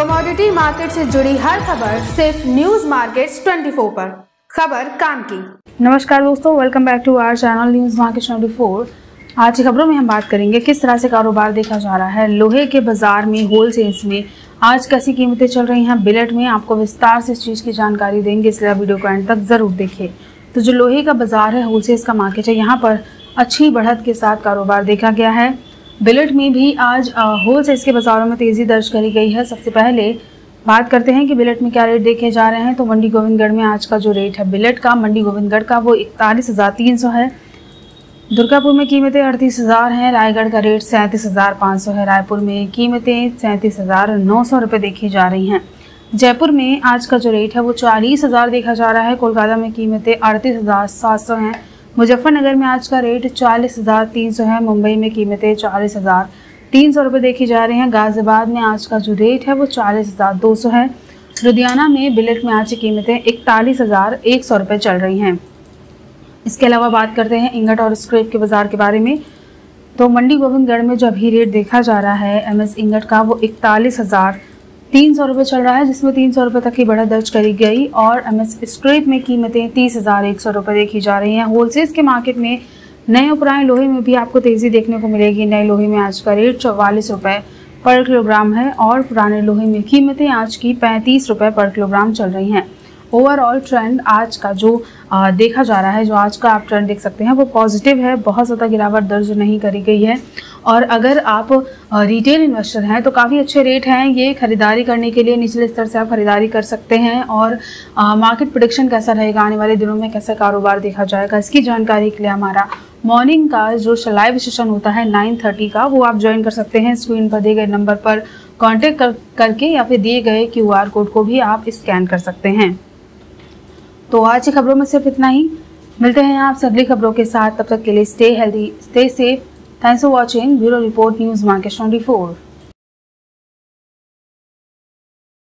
Commodity market से जुड़ी हर खबर सिर्फ न्यूज मार्केट्स 24 पर। खबर काम की। नमस्कार दोस्तों, welcome back to our channel news market 24। आज की खबरों में हम बात करेंगे किस तरह से कारोबार देखा जा रहा है लोहे के बाजार में, होलसेल्स में आज कैसी कीमतें चल रही हैं। बिलेट में आपको विस्तार से इस चीज़ की जानकारी देंगे, इसलिए वीडियो को एंड तक जरूर देखिए। तो जो लोहे का बाजार है, होलसेल्स का मार्केट है, यहाँ पर अच्छी बढ़त के साथ कारोबार देखा गया है। बिलेट में भी आज होलसेल्स के बाज़ारों में तेज़ी दर्ज करी गई है। सबसे पहले बात करते हैं कि बिलेट में क्या रेट देखे जा रहे हैं। तो मंडी गोविंदगढ़ में आज का जो रेट है बिलेट का, मंडी गोविंदगढ़ का, वो 41,300 है। दुर्गापुर में कीमतें 38,000 हैं। रायगढ़ का रेट 37,500 है। रायपुर में कीमतें 37,900 रुपये देखी जा रही हैं। जयपुर में आज का जो रेट है वो 40,000 देखा जा रहा है। कोलकाता में कीमतें 38,700 हैं। मुजफ्फरनगर में आज का रेट 40,300 है। मुंबई में कीमतें 40,300 रुपये देखी जा रही हैं। गाजियाबाद में आज का जो रेट है वो 40,200 है। लुधियाना में बिलेट में आज की कीमतें 41,100 रुपये चल रही हैं। इसके अलावा बात करते हैं इंगट और स्क्रैप के बाज़ार के बारे में। तो मंडी गोविंदगढ़ में जो अभी रेट देखा जा रहा है एमएस इंगट का, वो 41,300 रुपये चल रहा है, जिसमें 300 रुपये तक की बढ़त दर्ज करी गई। और एमएस स्क्रैप में कीमतें 30,100 रुपये देखी जा रही हैं। होलसेल्स के मार्केट में नए और पुराने लोहे में भी आपको तेज़ी देखने को मिलेगी। नए लोहे में आज का रेट 44 रुपये पर किलोग्राम है और पुराने लोहे में कीमतें आज की 35 रुपये पर किलोग्राम चल रही हैं। ओवरऑल ट्रेंड आज का जो देखा जा रहा है, जो आज का आप ट्रेंड देख सकते हैं, वो पॉजिटिव है। बहुत ज़्यादा गिरावट दर्ज नहीं करी गई है। और अगर आप रिटेल इन्वेस्टर हैं तो काफ़ी अच्छे रेट हैं ये खरीदारी करने के लिए। निचले स्तर से आप खरीदारी कर सकते हैं। और मार्केट प्रेडिक्शन कैसा रहेगा, आने वाले दिनों में कैसा कारोबार देखा जाएगा, इसकी जानकारी के लिए हमारा मॉर्निंग का जो लाइव सेशन होता है 9:30 का, वो आप ज्वाइन कर सकते हैं। स्क्रीन पर दिए गए नंबर पर कॉन्टेक्ट करके या फिर दिए गए QR कोड को भी आप स्कैन कर सकते हैं। तो आज की खबरों में सिर्फ इतना ही। मिलते हैं आपसे अगली खबरों के साथ। तब तक के लिए stay healthy, stay safe. Thanks for watching. Bureau report news market 24।